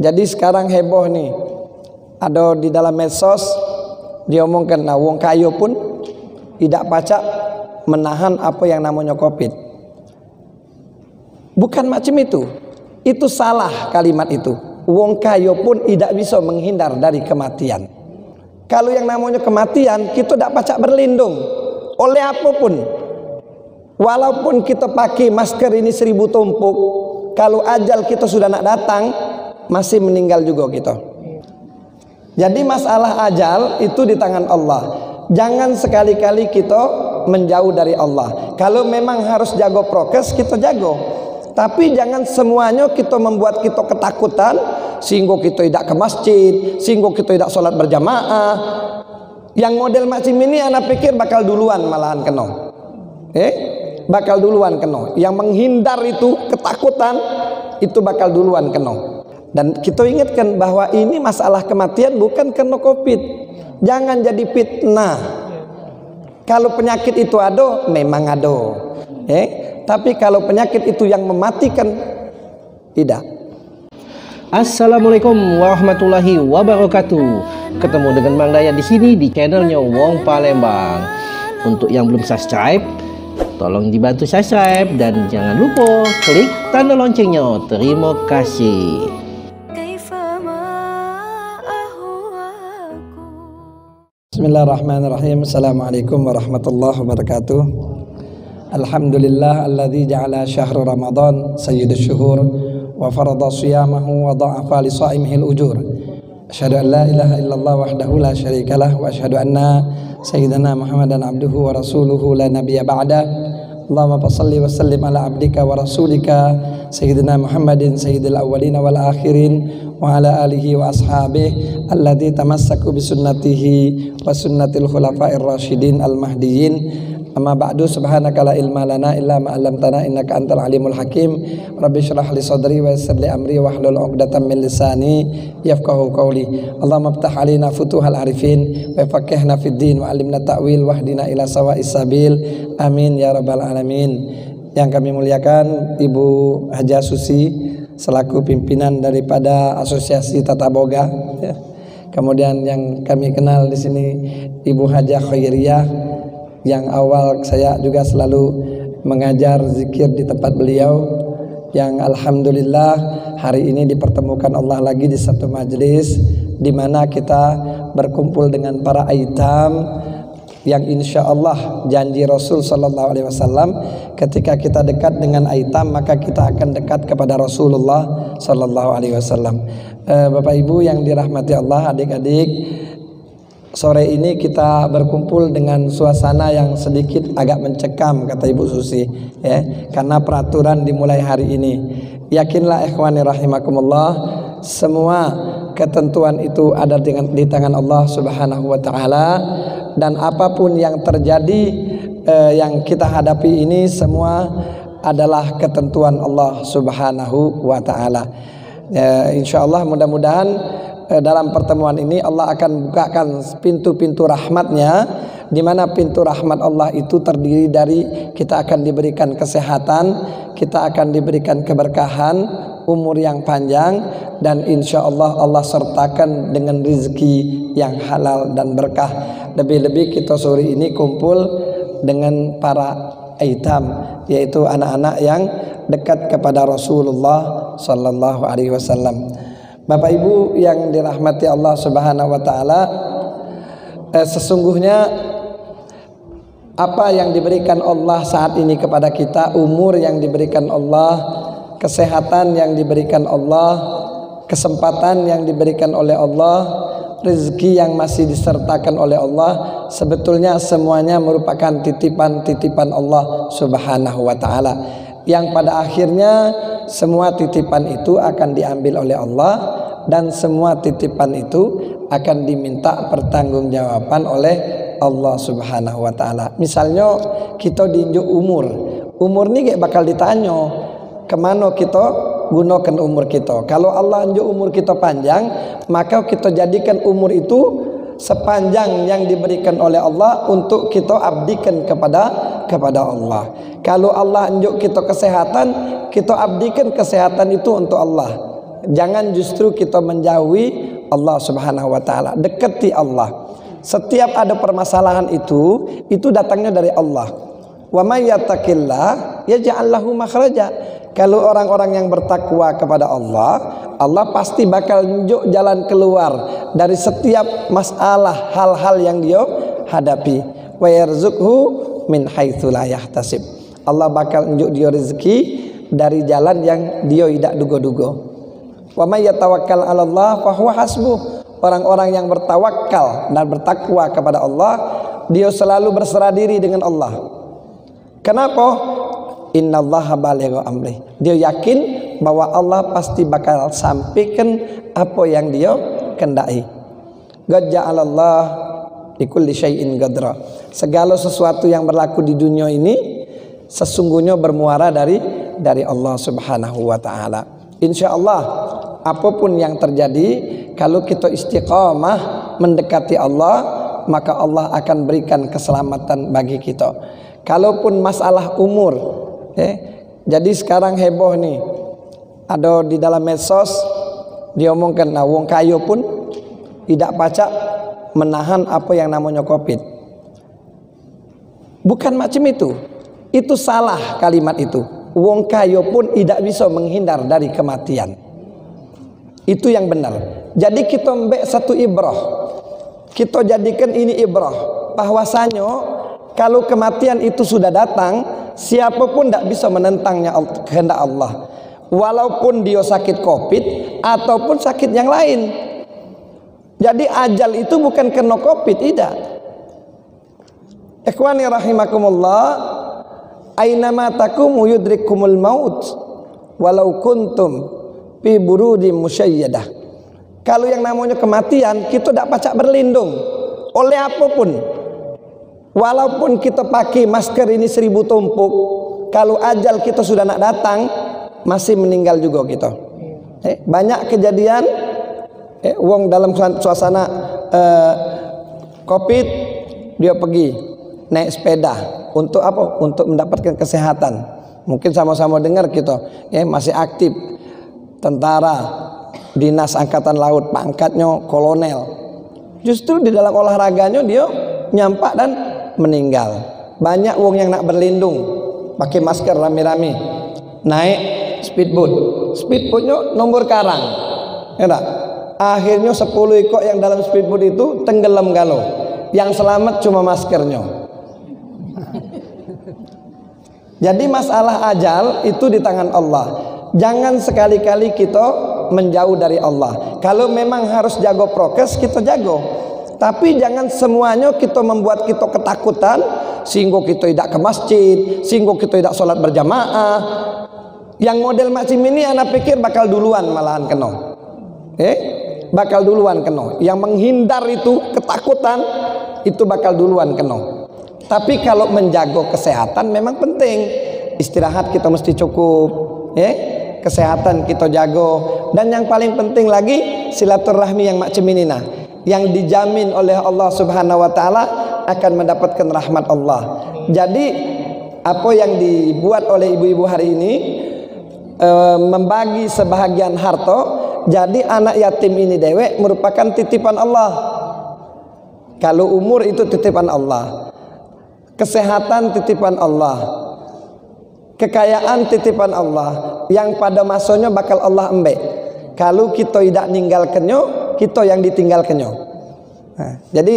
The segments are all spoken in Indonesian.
Jadi sekarang heboh nih, ada di dalam medsos diomongkan, nah wong kayo pun tidak pacak menahan apa yang namanya COVID. Bukan macam itu salah kalimat itu. Wong kayo pun tidak bisa menghindar dari kematian. Kalau yang namanya kematian, kita tidak pacak berlindung oleh apapun. Walaupun kita pakai masker ini 1000 tumpuk, kalau ajal kita sudah nak datang, masih meninggal juga kita. Jadi masalah ajal itu di tangan Allah. Jangan sekali-kali kita menjauh dari Allah. Kalau memang harus jago prokes, kita jago. Tapi jangan semuanya kita membuat kita ketakutan, sehingga kita tidak ke masjid, sehingga kita tidak sholat berjamaah. Yang model macam ini anak pikir bakal duluan malahan kena. Bakal duluan kena. Yang menghindar itu ketakutan, itu bakal duluan kena. Dan kita ingatkan bahwa ini masalah kematian bukan karena COVID. Jangan jadi fitnah. Kalau penyakit itu ada, memang ada. Tapi kalau penyakit itu yang mematikan, tidak. Assalamualaikum warahmatullahi wabarakatuh. Ketemu dengan Mang Dayat di sini di channelnya Wong Palembang. Untuk yang belum subscribe, tolong dibantu subscribe dan jangan lupa klik tanda loncengnya. Terima kasih. Bismillahirrahmanirrahim. Assalamualaikum warahmatullahi wabarakatuh. Alhamdulillah alladzi ja'ala syahra Ramadan sayyidus syuhur wa farada shiyamahu wa dha'afa li sha'imihi al-ujur. Asyhadu an la ilaha illallah wahdahu la syarikalah wa asyhadu anna sayyidana Muhammadan abduhu wa rasuluhu la nabiyya ba'da. Allahumma shalli wa sallim ala abdika wa rasulika sayyidina Muhammadin sayyidil awwalin wal akhirin wa ala alihi wa ashabihi alladzi tamassaku bi sunnatihi wa sunnatil khulafa'ir rasyidin al mahdiyyin. Amma ba'du, subhanaka la ilma lana illa ma 'allamtana innaka antal alimul hakim. Rabbi shrah li sadri wa yassir li amri wahlul 'uqdatam min lisani yafqahu qawli. Allahumma iftah 'alaina futuhal arifin wa faqihna fid din wa 'allimna ta'wil wahdina ila sawa'is sabil. Amin ya rabbal alamin. Yang kami muliakan Ibu Haja Susi selaku pimpinan daripada Asosiasi Tata Boga, ya. Kemudian yang kami kenal di sini Ibu Haja Khairiyah, yang awal saya juga selalu mengajar zikir di tempat beliau, yang alhamdulillah hari ini dipertemukan Allah lagi di satu majelis di mana kita berkumpul dengan para aitam yang insya Allah janji Rasul Sallallahu Alaihi Wasallam, ketika kita dekat dengan aitam maka kita akan dekat kepada Rasulullah Sallallahu Alaihi Wasallam. Bapak Ibu yang dirahmati Allah, adik-adik, sore ini kita berkumpul dengan suasana yang sedikit agak mencekam, kata Ibu Susi, ya, karena peraturan dimulai hari ini. Yakinlah ikhwani rahimakumullah, semua ketentuan itu ada di tangan Allah Subhanahu wa taala, dan apapun yang terjadi yang kita hadapi ini semua adalah ketentuan Allah Subhanahu wa taala. Insyaallah mudah-mudahan dalam pertemuan ini Allah akan bukakan pintu-pintu rahmatnya, di mana pintu rahmat Allah itu terdiri dari kita akan diberikan kesehatan, kita akan diberikan keberkahan, umur yang panjang, dan insya Allah Allah sertakan dengan rezeki yang halal dan berkah. Lebih-lebih kita sore ini kumpul dengan para aitam, yaitu anak-anak yang dekat kepada Rasulullah Sallallahu Alaihi Wasallam. Bapak Ibu yang dirahmati Allah Subhanahu wa taala, sesungguhnya apa yang diberikan Allah saat ini kepada kita, umur yang diberikan Allah, kesehatan yang diberikan Allah, kesempatan yang diberikan oleh Allah, rezeki yang masih disertakan oleh Allah, sebetulnya semuanya merupakan titipan-titipan Allah Subhanahu wa taala, yang pada akhirnya semua titipan itu akan diambil oleh Allah, dan semua titipan itu akan diminta pertanggungjawaban oleh Allah Subhanahu wa taala. Misalnya kita diinjuk umur ini kayak bakal ditanya kemana kita gunakan umur kita. Kalau Allah injuk umur kita panjang, maka kita jadikan umur itu sepanjang yang diberikan oleh Allah untuk kita abdikan kepada Allah. Kalau Allah injuk kita kesehatan, kita abdikan kesehatan itu untuk Allah. Jangan justru kita menjauhi Allah Subhanahu wa taala, dekati Allah. Setiap ada permasalahan itu datangnya dari Allah. Wa may yattaqillah yaj'al lahu makhraja. Kalau orang-orang yang bertakwa kepada Allah, Allah pasti bakal nunjuk jalan keluar dari setiap masalah, hal-hal yang dia hadapi. Wa yarzuqhu min haitsu la yahtasib. Allah bakal nunjuk dia rezeki dari jalan yang dia tidak duga-duga. Wa may yatawakkal 'ala Allah fa huwa hasbuh. Orang-orang yang bertawakal dan bertakwa kepada Allah, dia selalu berserah diri dengan Allah. Kenapa? Innallaha balighu amri. Dia yakin bahwa Allah pasti bakal sampaikan apa yang dia kendaki. Qad ja'alallah likulli syai'in qadra. Segala sesuatu yang berlaku di dunia ini sesungguhnya bermuara dari Allah Subhanahu wa taala. Insyaallah apapun yang terjadi, kalau kita istiqamah mendekati Allah, maka Allah akan berikan keselamatan bagi kita. Kalaupun masalah umur, jadi sekarang heboh nih, ada di dalam medsos dia omongkan, nah wong kayo pun tidak pacak menahan apa yang namanya COVID. Bukan macam itu salah kalimat itu. Wong kayo pun tidak bisa menghindar dari kematian. Itu yang benar. Jadi kita ambil satu ibrah, kita jadikan ini ibrah, bahwasanya kalau kematian itu sudah datang, siapapun tidak bisa menentangnya kehendak Allah, walaupun dia sakit COVID ataupun sakit yang lain. Jadi ajal itu bukan kena COVID, tidak. Ikhwani rahimakumullah, ainama takumu yudrikumul maut walau kuntum fi burudin musyayyadah. Kalau yang namanya kematian, kita tidak pacak berlindung oleh apapun. Walaupun kita pakai masker ini 1000 tumpuk, kalau ajal kita sudah nak datang, masih meninggal juga kita. Banyak kejadian wong dalam suasana COVID, dia pergi naik sepeda untuk apa? Untuk mendapatkan kesehatan. Mungkin sama-sama dengar kita, masih aktif tentara, dinas angkatan laut, pangkatnya kolonel. Justru di dalam olahraganya dia nyampak dan meninggal. Banyak wong yang nak berlindung pakai masker rame-rame, naik speedboatnya nomor karang, ya tak? Akhirnya 10 ekor yang dalam speedboat itu tenggelam galau. Yang selamat cuma maskernya. Jadi masalah ajal itu di tangan Allah. Jangan sekali-kali kita menjauh dari Allah. Kalau memang harus jago prokes, kita jago. Tapi jangan semuanya kita membuat kita ketakutan, sehingga kita tidak ke masjid, sehingga kita tidak sholat berjamaah. Yang model macam ini anak pikir bakal duluan malahan kena. Bakal duluan kena. Yang menghindar itu ketakutan, itu bakal duluan kena. Tapi kalau menjaga kesehatan memang penting. Istirahat kita mesti cukup, kesehatan kita jago. Dan yang paling penting lagi, silaturahmi yang macam ini nah, yang dijamin oleh Allah Subhanahu wa taala akan mendapatkan rahmat Allah. Jadi apa yang dibuat oleh ibu-ibu hari ini, membagi sebahagian harta, jadi anak yatim ini dewek merupakan titipan Allah. Kalau umur itu titipan Allah, kesehatan titipan Allah, kekayaan titipan Allah, yang pada masanya bakal Allah ambil. Kalau kita tidak ninggalkannya, kita yang ditinggalkannya. Jadi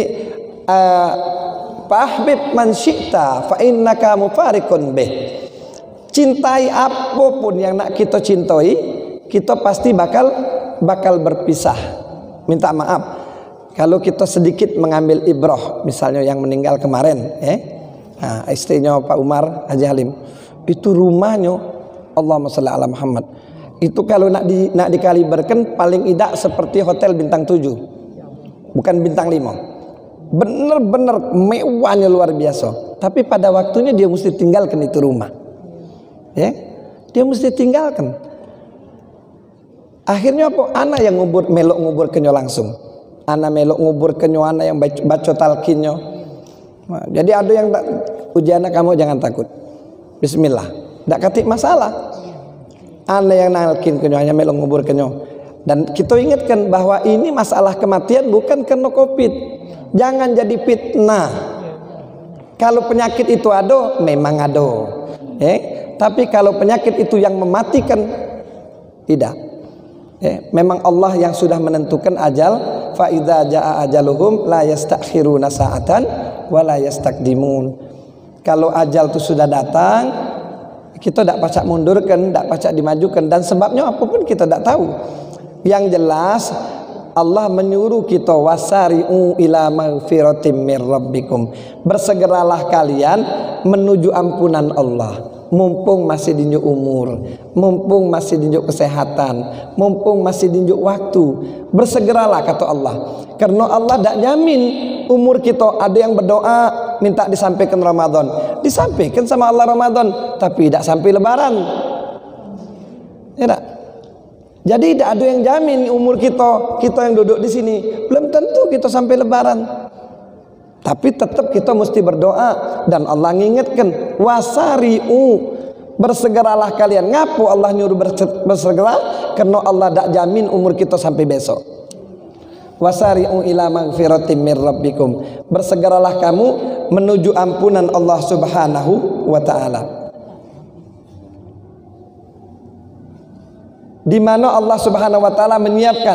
fahbib man syi'ta fa innaka mufariqun bih. Cintai apapun yang nak kita cintai, kita pasti bakal berpisah. Minta maaf kalau kita sedikit mengambil ibrah, misalnya yang meninggal kemarin, istrinya Pak Umar Haji Halim, itu rumahnya Allahumma shalli ala Muhammad. Itu kalau nak dikaliberkan paling tidak seperti hotel bintang 7, bukan bintang 5. Benar-benar mewahnya luar biasa. Tapi pada waktunya dia mesti tinggalkan itu rumah. Dia mesti tinggalkan. Akhirnya apa? Anak yang melok ngubur kenyo langsung. Anak melok ngubur kenyo, anak yang baca talqinnya. Jadi ada yang ujian kamu jangan takut. Bismillah. Tak katik masalah. Anak yang nalkin kenyo hanya melok ngubur kenyo. Dan kita ingatkan bahwa ini masalah kematian bukan karena COVID. Jangan jadi fitnah. Kalau penyakit itu ada, memang ada. Tapi kalau penyakit itu yang mematikan, tidak. Memang Allah yang sudah menentukan ajal. Fa idza jaa ajaluhum la yastakhiruna sa'atan wa la yastaqdimun. Kalau ajal itu sudah datang, kita tidak pacak mundurkan, tidak pacak dimajukan, dan sebabnya apapun kita tidak tahu. Yang jelas Allah menyuruh kita wasari'u ila maghfiratim mir rabbikum. Bersegeralah kalian menuju ampunan Allah. Mumpung masih dinjuk umur, mumpung masih dinjuk kesehatan, mumpung masih dinjuk waktu, bersegeralah kata Allah. Karena Allah tidak jamin umur kita. Ada yang berdoa minta disampaikan Ramadan, disampaikan sama Allah Ramadan, tapi tidak sampai Lebaran. Tidak. Jadi tidak ada yang jamin umur kita yang duduk di sini belum tentu kita sampai Lebaran. Tapi tetap kita mesti berdoa, dan Allah mengingatkan wasari'u, bersegeralah kalian. Ngapu Allah nyuruh bersegera? Karena Allah tidak jamin umur kita sampai besok. Wasari'u ila maghfiratim mir rabbikum. Bersegeralah kamu menuju ampunan Allah Subhanahu wa taala. Di mana Allah Subhanahu wa taala menyiapkan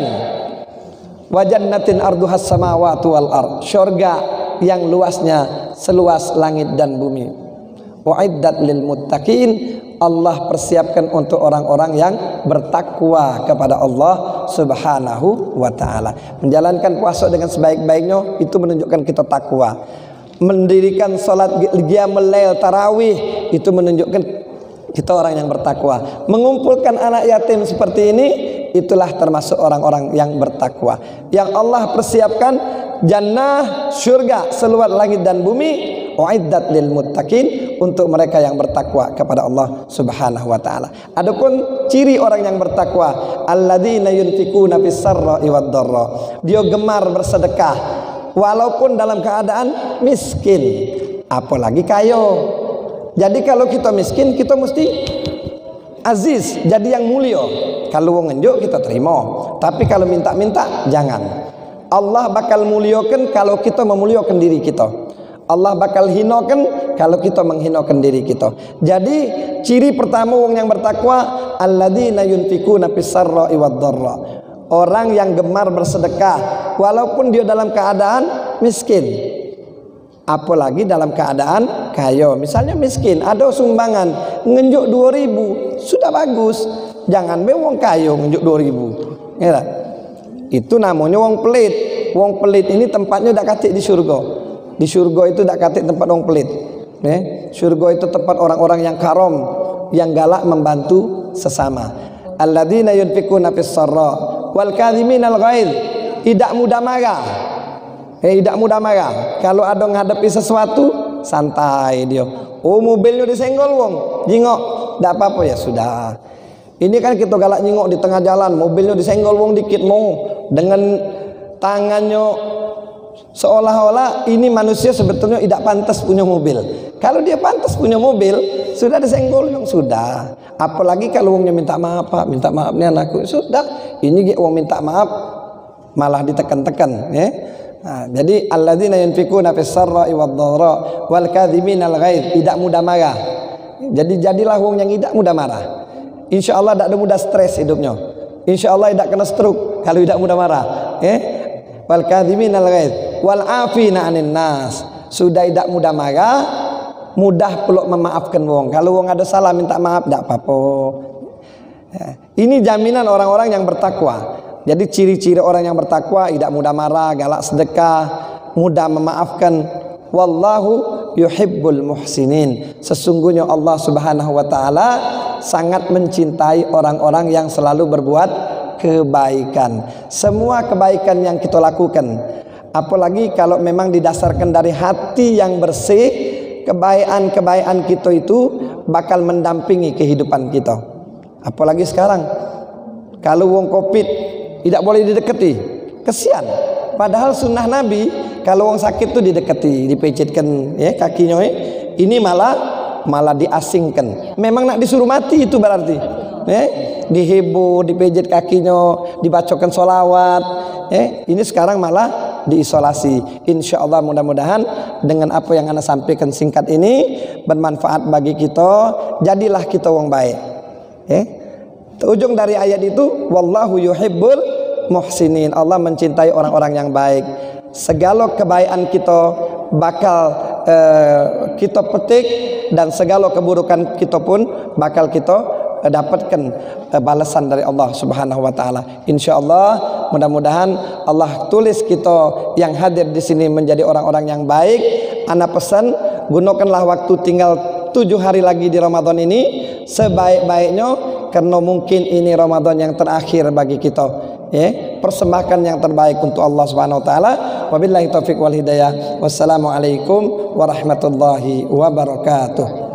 wa jannatin arduhas samawati wal ard, surga yang luasnya seluas langit dan bumi. Uiddat lil muttaqin, Allah persiapkan untuk orang-orang yang bertakwa kepada Allah Subhanahu wa taala. Menjalankan puasa dengan sebaik-baiknya itu menunjukkan kita takwa. Mendirikan salat qiyamul lail tarawih itu menunjukkan kita orang yang bertakwa. Mengumpulkan anak yatim seperti ini, itulah termasuk orang-orang yang bertakwa. Yang Allah persiapkan jannah, surga seluas langit dan bumi, uiddat lil muttaqin, untuk mereka yang bertakwa kepada Allah Subhanahu wa taala. Adapun ciri orang yang bertakwa, alladzina yunfikuna fis sarra'i wad dharra. Dia gemar bersedekah walaupun dalam keadaan miskin, apalagi kaya. Jadi kalau kita miskin, kita mesti aziz, jadi yang mulia. Kalau wong ngenjuk kita terima, tapi kalau minta-minta jangan. Allah bakal muliakan kalau kita memuliakan diri kita. Allah bakal hinakan kalau kita menghinakan diri kita. Jadi ciri pertama wong yang bertakwa, alladzina yunfikuna fis sarra'i wad dharra. Orang yang gemar bersedekah walaupun dia dalam keadaan miskin. Apalagi dalam keadaan kaya. Misalnya miskin, ada sumbangan ngenjuk 2.000, sudah bagus. Jangan be wong kaya ngenjuk 2.000. Ya, itu namanya wong pelit. Wong pelit ini tempatnya dak katik di surga. Di surga itu dak katik tempat wong pelit. Surga itu tempat orang-orang yang karom, yang galak membantu sesama. Alladzina yunfikuna fis sarra wal kadhiminal ghaidh. Tidak mudah marah. Tidak mudah marah. Kalau ada ngadepi sesuatu, santai dia. Oh, mobilnya disenggol wong, jingok, tidak apa-apa, ya sudah. Ini kan kita galak jingok di tengah jalan, mobilnya disenggol wong dikit mau dengan tangannya seolah-olah ini manusia sebetulnya tidak pantas punya mobil. Kalau dia pantas punya mobil, sudah disenggol yang sudah. Apalagi kalau wongnya minta maaf, Pak, minta maaf nih anakku, sudah. Ini wong minta maaf malah ditekan-tekan, ya. Nah, jadi alladzina yunfikuna fis sarra'i wad dharra wal kadhiminal ghaidh, tidak mudah marah. Jadi jadilah wong yang tidak mudah marah. Insyaallah tidak ada mudah stres hidupnya. Insyaallah tidak kena stroke kalau tidak mudah marah. Wal kadhiminal ghaidh wal afina 'anil nas. Sudah tidak mudah marah, mudah peluk memaafkan wong. Kalau wong ada salah minta maaf, tidak apa-apa. Ini jaminan orang-orang yang bertakwa. Jadi ciri-ciri orang yang bertakwa, tidak mudah marah, galak sedekah, mudah memaafkan. Wallahu yuhibbul muhsinin. Sesungguhnya Allah Subhanahu wa taala sangat mencintai orang-orang yang selalu berbuat kebaikan. Semua kebaikan yang kita lakukan, apalagi kalau memang didasarkan dari hati yang bersih, kebaikan-kebaikan kita itu bakal mendampingi kehidupan kita. Apalagi sekarang, kalau wong Covid tidak boleh didekati, kesian. Padahal sunnah Nabi kalau orang sakit tuh didekati, dipijitkan ya kakinya. Ini malah diasingkan. Memang nak disuruh mati itu berarti. dihibur, dipijit kakinya, dibacakan sholawat. Ini sekarang malah diisolasi. Insya Allah mudah-mudahan dengan apa yang Anda sampaikan singkat ini bermanfaat bagi kita. Jadilah kita wong baik. Ujung dari ayat itu, wallahu yuhibbul muhsinin. Allah mencintai orang-orang yang baik. Segala kebaikan kita bakal kita petik, dan segala keburukan kita pun bakal kita dapatkan balasan dari Allah Subhanahu wa taala. Insyaallah mudah-mudahan Allah tulis kita yang hadir di sini menjadi orang-orang yang baik. Ana pesan, gunakanlah waktu tinggal 7 hari lagi di Ramadan ini sebaik-baiknya, karena mungkin ini Ramadan yang terakhir bagi kita. Persembahkan yang terbaik untuk Allah Subhanahu wa taala. Wabillahi taufik wal hidayah. Wassalamualaikum warahmatullahi wabarakatuh.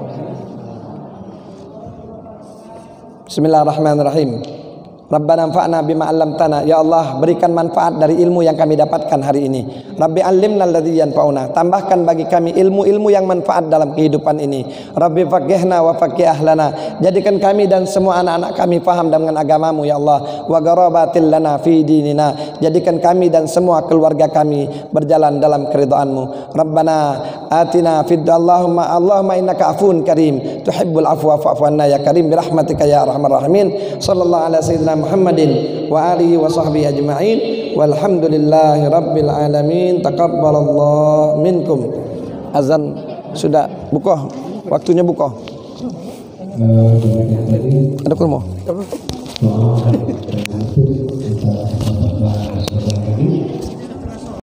Bismillahirrahmanirrahim. Rabbana anfa'na bima 'allamtana. Ya Allah, berikan manfaat dari ilmu yang kami dapatkan hari ini. Rabbi 'allimna alladzi yanfa'una. Tambahkan bagi kami ilmu-ilmu yang manfaat dalam kehidupan ini. Rabbi faqihna wa faqih ahlana. Jadikan kami dan semua anak-anak kami faham dengan agamamu ya Allah. Wa gharabatil lana fi dinina. Jadikan kami dan semua keluarga kami berjalan dalam keridhaanmu. Rabbana atina fid Allahumma innaka afuwun karim tuhibbul afwa fa'fu anna ya karim bi rahmatika ya arhamar rahimin. Sallallahu alaihi wasallam Muhammadin wa alihi wa sahbihi ajma'in walhamdulillahi rabbil alamin. Taqabbalallah minkum. Azan sudah buka, waktunya buka. Ada kurma?